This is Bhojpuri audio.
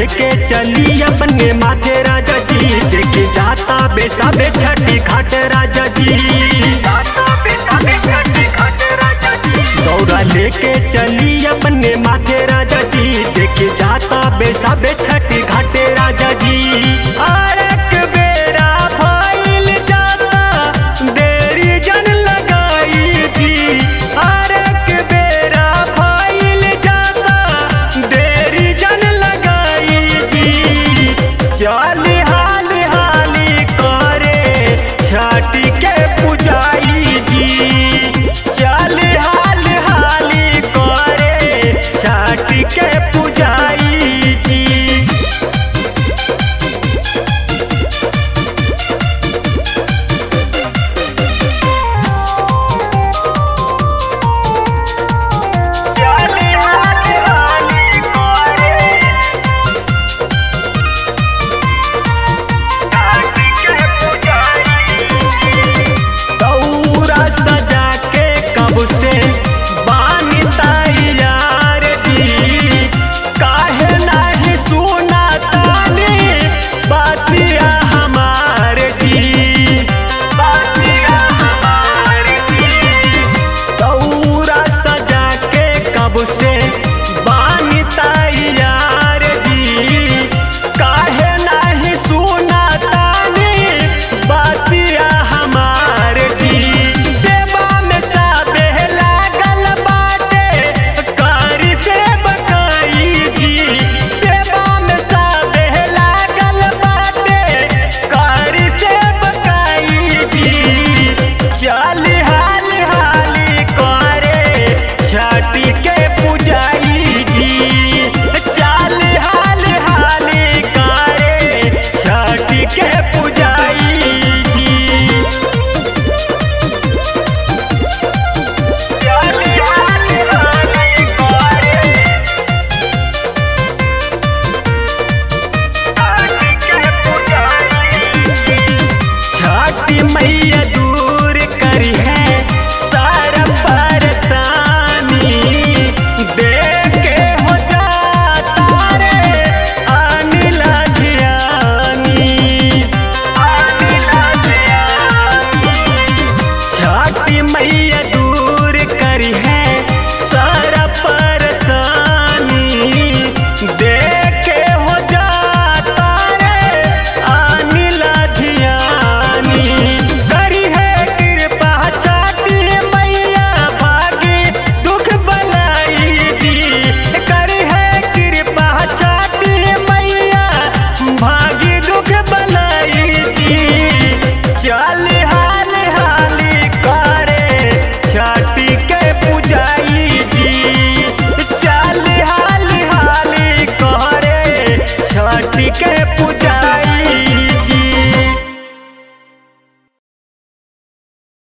लेके चली अपने माथे राजा जी, देखे जाता बेसाबे छठी घाट राजा जी। दौरा लेके चली अपने माथे राजा जी, देखे जाता बेसाबे छठी घाट राजा जी। आरक बेरा भइल जाता देरी जन लगाई जी, आरक बेरा भइल जाता देरी जन लगाई जी। चल हाल हाली करे छठी के पुजाई जी, चल हाल हाली करे छठी के